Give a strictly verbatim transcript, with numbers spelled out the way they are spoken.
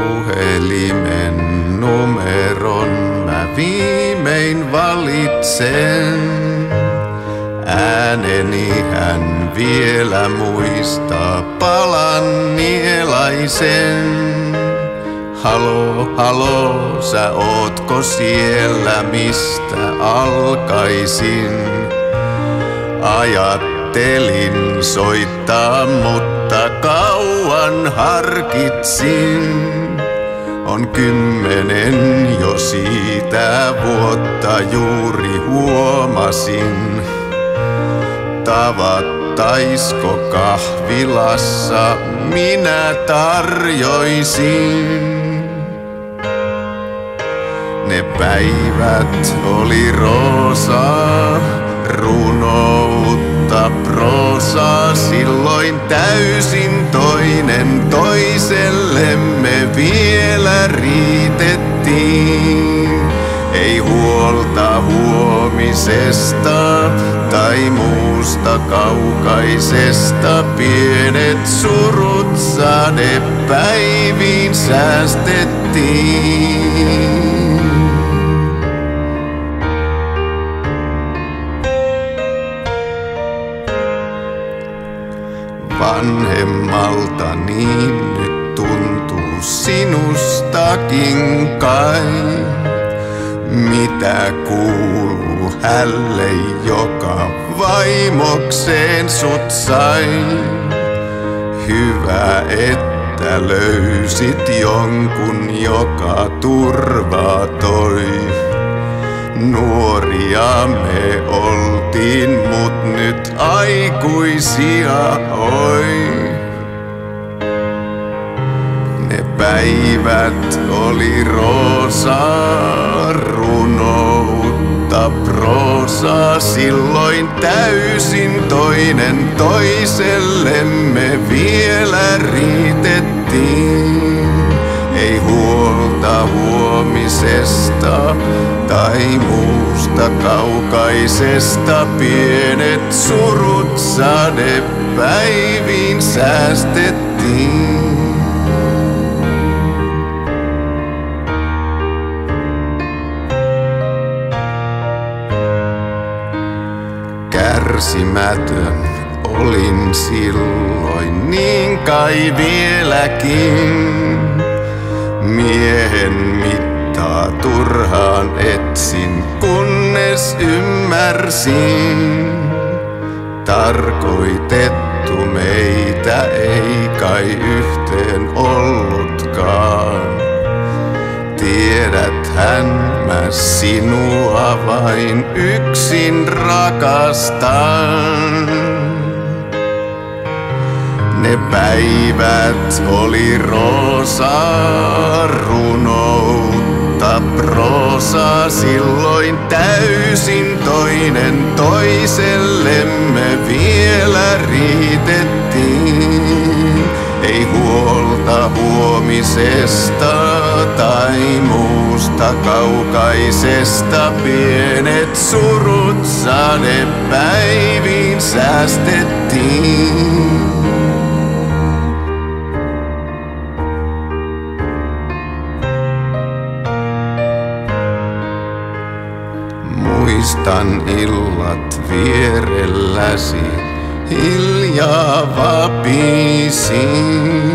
puhelimen numeron mä viimein valitsen. Ääneni hän vielä muistaa, palan nielaisen. Halo, halo, sä ootko siellä, mistä alkaisin? Ajattelin soittaa, mutta kauan harkitsin. On kymmenen jo siitä vuotta juuri huomasin. Tavattaisko kahvilassa, minä tarjoisin. Ne päivät oli roosaa, runoutta, proosaa. Silloin täysin toinen toisellemme vielä riitettiin. Ei huolta huomisesta tai muusta kaukaisesta. Pienet surut sadepäiviin säästettiin. Vanhemmalta niin nyt tuntuu sinustakin kai. Mitä kuuluu hälle, joka vaimokseen sut sai? Hyvä, että löysit jonkun, joka turvaa toi. Nuoria me oltiin, mut nyt aikuisia oi. Ne päivät oli roosaa, runoutta, proosaa. Silloin täysin toinen toisellemme vielä riitettiin. Ei huolta huomisesta tai muusta kaukaisesta. Pienet surut sadepäiviin säästettiin. Kärsimätön olin silloin, niin kai vieläkin. Miehen mittaa turhaan etsin, kunnes ymmärsin. Tarkoitettu meitä ei kai yhteen ollutkaan. Tiedäthän mä sinua vain yksin rakastan. Ne päivät oli roosaa, runoutta, proosaa. Silloin täysin toinen toisellemme vielä riitettiin. Ei huolta huomisesta tai muusta kaukaisesta. Pienet surut sadepäiviin säästettiin. Muistan illat vierelläsi, hiljaa vapisin.